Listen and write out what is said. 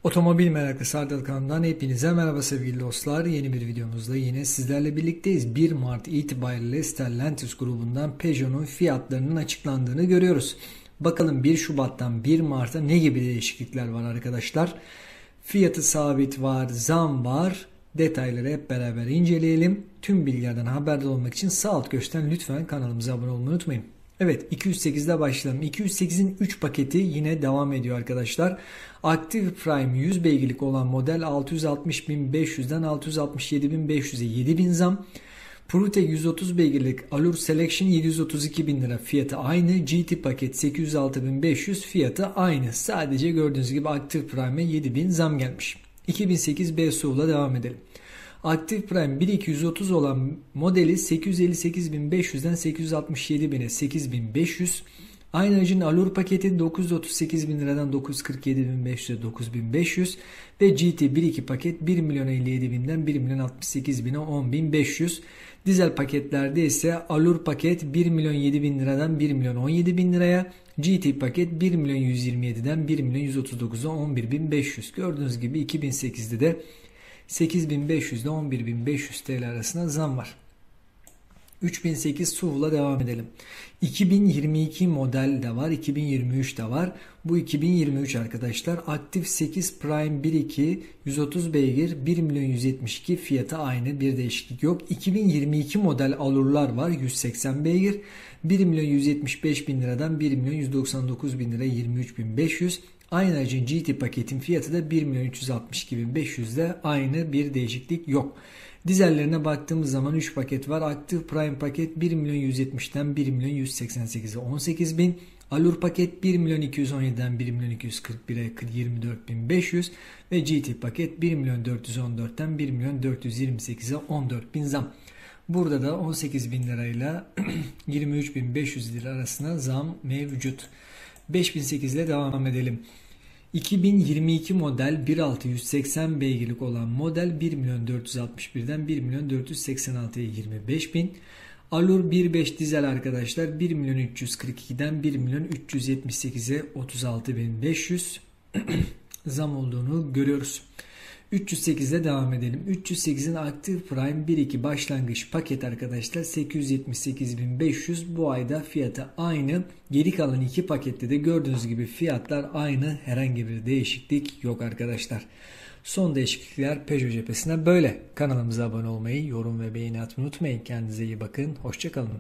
Otomobil meraklı Serdal kanalından hepinize merhaba sevgili dostlar. Yeni bir videomuzda yine sizlerle birlikteyiz. 1 Mart itibariyle Stellantis grubundan Peugeot'un fiyatlarının açıklandığını görüyoruz. Bakalım 1 Şubat'tan 1 Mart'a ne gibi değişiklikler var arkadaşlar. Fiyatı sabit var, zam var. Detayları hep beraber inceleyelim. Tüm bilgilerden haberdar olmak için sağ alt köşeden lütfen kanalımıza abone olmayı unutmayın. Evet, 208'de başlayalım. 208'in 3 paketi yine devam ediyor arkadaşlar. Active Prime 100 beygirlik olan model 660.500'den 667.500'e 7.000 zam. ProTech 130 beygirlik Allure Selection 732.000 lira fiyatı aynı. GT paket 806.500 fiyatı aynı. Sadece gördüğünüz gibi Active Prime'e 7.000 zam gelmiş. 2008 BSU'la devam edelim. Active Prime 1.230 olan modeli 858.500'den 867.000'e 8.500. Aynı aracın Allure paketi 938.000 liradan 947.500'e 9.500 ve GT 1.2 paket 1.057.000'den 1.068.000'e 10.500. Dizel paketlerde ise Allure paket 1.007.000 liradan 1.017.000 liraya, GT paket 1.127'den 1.139'a 11.500. Gördüğünüz gibi 2008'de de 8.500 ile 11.500 TL arasında zam var. 3008 SUV'la devam edelim. 2022 model de var, 2023 de var. Bu 2023 arkadaşlar. Active 8 Prime 1.2 130 beygir 1.172.000 fiyatı aynı, bir değişiklik yok. 2022 model Allure'lar var, 180 beygir 1.175.000 liradan 1.199.000 lira 23.500. Aynı aracın GT paketin fiyatı da 1.362.500'de aynı, bir değişiklik yok. Dizellerine baktığımız zaman 3 paket var. Active Prime paket 1.170'den 1.188'e 18.000. Allure paket 1.217'den 1.241'e 24.500 ve GT paket 1.414'ten 1.428'e 14.000 zam. Burada da 18.000 lirayla 23.500 lira arasında zam mevcut. 5008 ile devam edelim. 2022 model 1.6 180 beygirlik olan model 1.461'den 1.486'ya 25.000. Allure 1.5 dizel arkadaşlar 1.342'den 1.378'e 36.500 zam olduğunu görüyoruz. 308'de devam edelim. 308'in Active Prime 1.2 başlangıç paket arkadaşlar 878.500, bu ayda fiyatı aynı. Geri kalan iki pakette de gördüğünüz gibi fiyatlar aynı. Herhangi bir değişiklik yok arkadaşlar. Son değişiklikler Peugeot cephesine böyle. Kanalımıza abone olmayı, yorum ve beğeni atmayı unutmayın. Kendinize iyi bakın. Hoşça kalın.